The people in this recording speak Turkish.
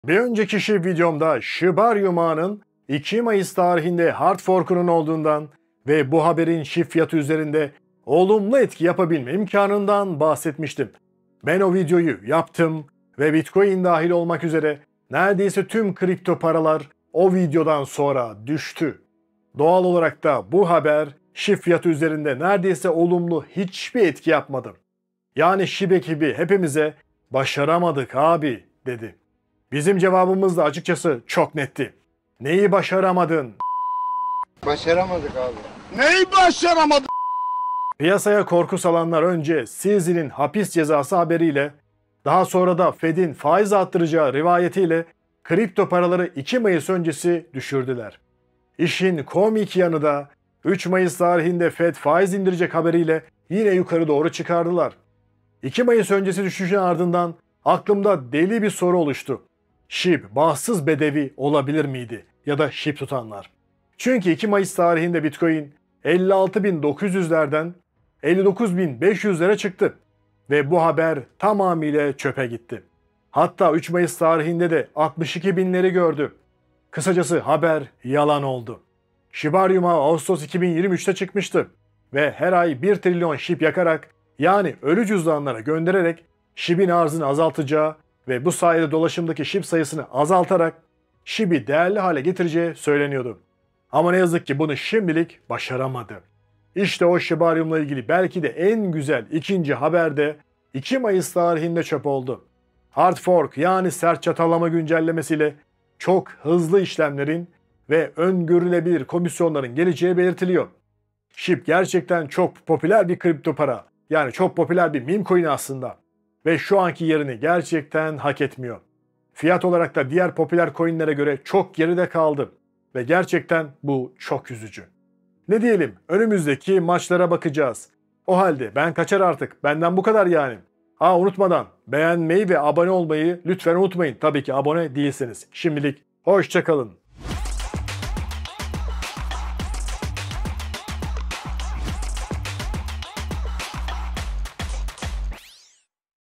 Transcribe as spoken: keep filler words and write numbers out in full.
Bir önceki şif videomda Shibarium ağının iki Mayıs tarihinde hard fork'unun olduğundan ve bu haberin şif fiyatı üzerinde olumlu etki yapabilme imkanından bahsetmiştim. Ben o videoyu yaptım ve Bitcoin dahil olmak üzere neredeyse tüm kripto paralar o videodan sonra düştü. Doğal olarak da bu haber şif fiyatı üzerinde neredeyse olumlu hiçbir etki yapmadı. Yani şib ekibi hepimize başaramadık abi dedi. Bizim cevabımız da açıkçası çok netti. Neyi başaramadın? Başaramadık abi. Neyi başaramadın? Piyasaya korku salanlar önce C Z'nin hapis cezası haberiyle, daha sonra da Fed'in faiz arttıracağı rivayetiyle kripto paraları iki Mayıs öncesi düşürdüler. İşin komik yanı da üç Mayıs tarihinde Fed faiz indirecek haberiyle yine yukarı doğru çıkardılar. iki Mayıs öncesi düşüşün ardından aklımda deli bir soru oluştu. Şib bahtsız bedevi olabilir miydi? Ya da şib tutanlar. Çünkü iki Mayıs tarihinde Bitcoin elli altı bin dokuz yüzlerden elli dokuz bin beş yüzlere çıktı. Ve bu haber tamamıyla çöpe gitti. Hatta üç Mayıs tarihinde de altmış iki binleri gördü. Kısacası haber yalan oldu. Shibarium ağı Ağustos iki bin yirmi üçte çıkmıştı. Ve her ay bir trilyon şib yakarak, yani ölü cüzdanlara göndererek şibin arzını azaltacağı ve bu sayede dolaşımdaki şib sayısını azaltarak şibi değerli hale getireceği söyleniyordu. Ama ne yazık ki bunu şimdilik başaramadı. İşte o Shibarium'la ilgili belki de en güzel ikinci haber de iki Mayıs tarihinde çöp oldu. Hard fork yani sert çatallama güncellemesiyle çok hızlı işlemlerin ve öngörülebilir komisyonların geleceği belirtiliyor. Shib gerçekten çok popüler bir kripto para. Yani çok popüler bir meme coin aslında. Ve şu anki yerini gerçekten hak etmiyor. Fiyat olarak da diğer popüler coinlere göre çok geride kaldı. Ve gerçekten bu çok üzücü. Ne diyelim, önümüzdeki maçlara bakacağız. O halde ben kaçar artık. Benden bu kadar yani. Ha unutmadan beğenmeyi ve abone olmayı lütfen unutmayın. Tabii ki abone değilseniz. Şimdilik hoşça kalın.